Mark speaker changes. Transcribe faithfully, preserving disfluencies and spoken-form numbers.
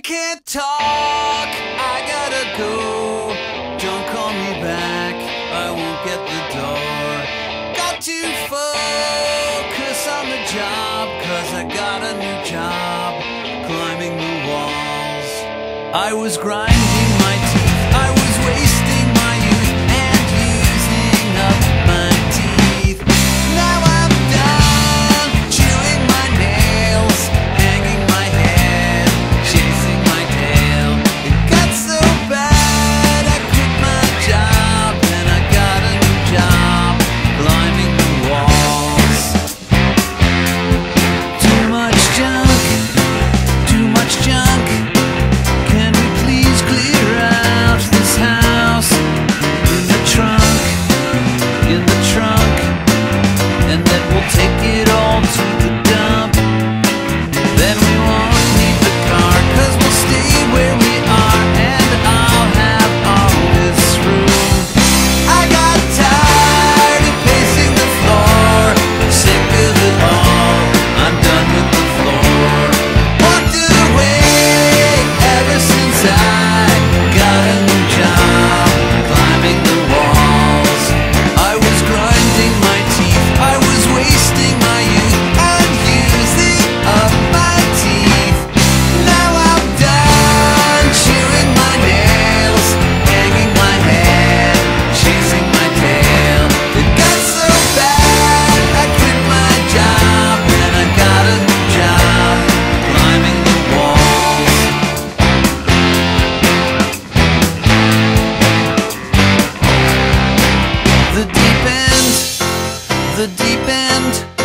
Speaker 1: can't talk, I gotta go. Don't call me back, I won't get the door. Got to focus on the job, cause I got a new job, climbing the walls. I was grinding my teeth, I was wasting my youth and using up my teeth. Now I'm done chewing my nails, hanging my head, chasing my tail. It got so bad I quit my job, and I got a new job, climbing the walls. Too much junk, too much junk. Can we please clear out this house? In the trunk, in the trunk, and then we'll take it all to the dump. Then we won't need the car, cause we'll stay where we are, and I'll have all this room. I got tired of pacing the floor, sick of it all, I'm done with the floor. Walked away ever since I got a new job, climbing the walls. I was grinding my teeth, I was wasting my youth and using up my teeth. Now I'm done chewing my nails, hanging my head, chasing my tail. It got so bad I quit my job, and I got a new job, climbing the walls. The deep end, the deep end.